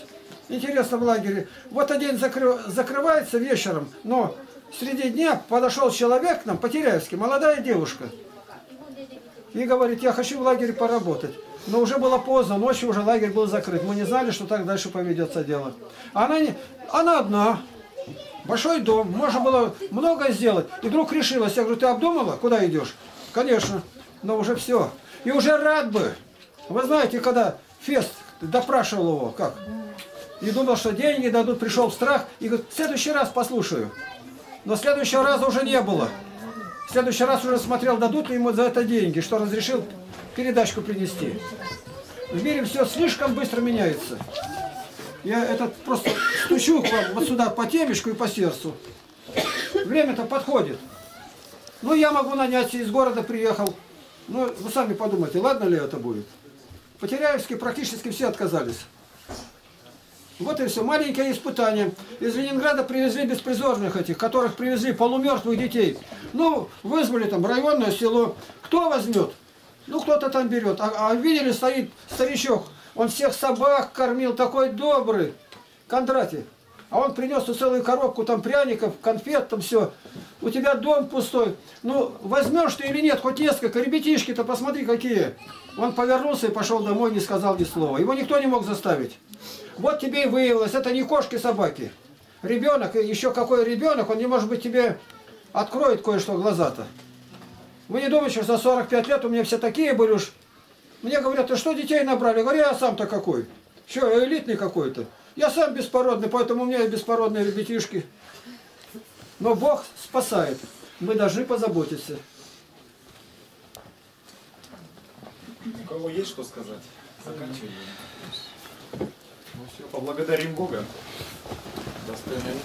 Интересно в лагере. Вот один закры... закрывается вечером, но среди дня подошел человек к нам, по-теряевски, молодая девушка. И говорит, я хочу в лагере поработать. Но уже было поздно, ночью уже лагерь был закрыт. Мы не знали, что так дальше поведется дело. Она, не... Она одна. Большой дом, можно было многое сделать. И вдруг решилась. Я говорю, ты обдумала, куда идешь? Конечно, но уже все. И уже рад бы. Вы знаете, когда Фест допрашивал его, как? И думал, что деньги дадут, пришел в страх. И говорит, в следующий раз послушаю. Но следующего раза уже не было. В следующий раз уже смотрел, дадут ли ему за это деньги, что разрешил передачку принести. В мире все слишком быстро меняется. Я этот просто стучу к вам вот сюда по темечку и по сердцу. Время-то подходит. Ну, я могу наняться, из города приехал. Ну, вы сами подумайте, ладно ли это будет? По-теряевски практически все отказались. Вот и все. Маленькое испытание. Из Ленинграда привезли беспризорных этих, которых привезли полумертвых детей. Ну, вызвали там районное село. Кто возьмет? Ну, кто-то там берет. А, а видели, стоит старичок. Он всех собак кормил, такой добрый. Кондратий. А он принес целую коробку там пряников, конфет, там все. У тебя дом пустой. Ну, возьмешь ты или нет, хоть несколько. Ребятишки-то посмотри, какие. Он повернулся и пошел домой, не сказал ни слова. Его никто не мог заставить. Вот тебе и выявилось, это не кошки-собаки. Ребенок, еще какой ребенок, он не может быть тебе откроет кое-что глаза-то. Вы не думаете, что за сорок пять лет у меня все такие были уж. Мне говорят, ты что детей набрали? Я говорю, я сам-то какой? Что, я элитный какой-то? Я сам беспородный, поэтому у меня и беспородные ребятишки. Но Бог спасает. Мы должны позаботиться. У кого есть что сказать? Заканчиваем. Ну все, поблагодарим Бога. Достойный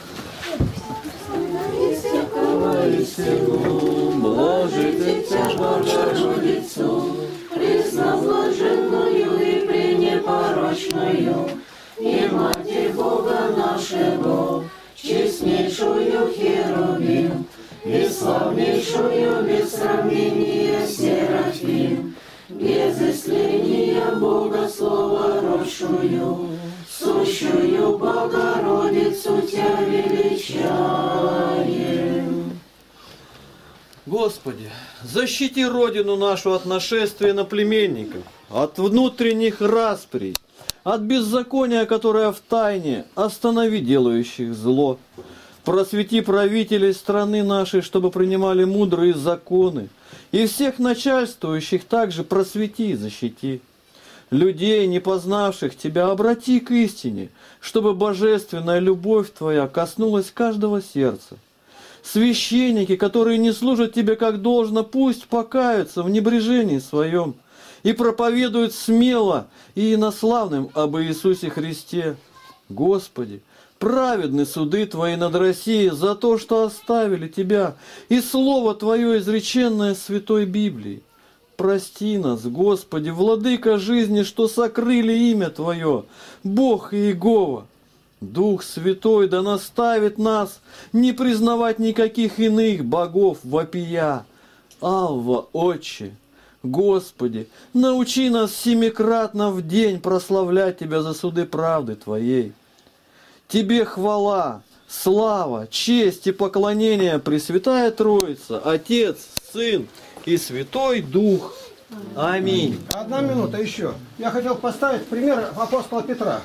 Богородицу, пресноблаженную и пренепорочную, и Матерь Бога нашего, честнейшую Херувим, и славнейшую без сравнения Серафим, без истления Бога Слова родшую, сущую Богородицу Тя величаем. Господи, защити Родину нашу от нашествия наплеменников, от внутренних расприй, от беззакония, которое в тайне, останови делающих зло. Просвети правителей страны нашей, чтобы принимали мудрые законы, и всех начальствующих также просвети и защити. Людей, не познавших Тебя, обрати к истине, чтобы божественная любовь Твоя коснулась каждого сердца. Священники, которые не служат Тебе как должно, пусть покаются в небрежении своем и проповедуют смело и инославным об Иисусе Христе. Господи, праведны суды Твои над Россией за то, что оставили Тебя и Слово Твое, изреченное Святой Библией. Прости нас, Господи, Владыка жизни, что сокрыли имя Твое, Бог Иегова. Дух Святой да наставит нас не признавать никаких иных богов вопия. Авва, Отче, Господи, научи нас семикратно в день прославлять Тебя за суды правды Твоей. Тебе хвала, слава, честь и поклонение, Пресвятая Троица, Отец, Сын и Святой Дух. Аминь. Одна минута еще. Я хотел поставить пример апостола Петра.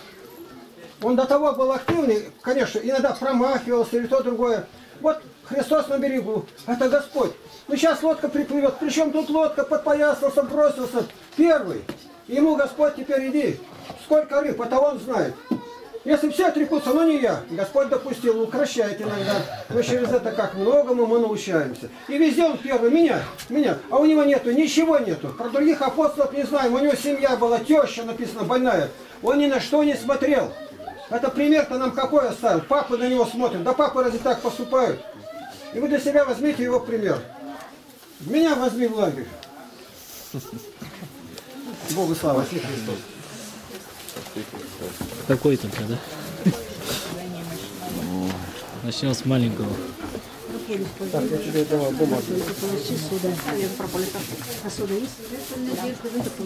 Он до того был активный, конечно, иногда промахивался или то другое. Вот Христос на берегу, это Господь. Ну сейчас лодка приплывет, причем тут лодка, подпоясался, бросился. Первый. Ему Господь, теперь иди. Сколько рыб, это он знает. Если все отрекутся, но не я. Господь допустил, укращает иногда. Но через это как многому мы научаемся. И везде он первый, меня, меня. А у него нету, ничего нету. Про других апостолов не знаем. У него семья была, теща написано, больная. Он ни на что не смотрел. Это пример-то нам какой оставил? Папы на него смотрят. Да папы разве так поступают? И вы для себя возьмите его пример. Меня возьми в лагерь. Богу слава. Какой только, да? Начнем с маленького. Так, я тебе давал бумагу. А сюда есть?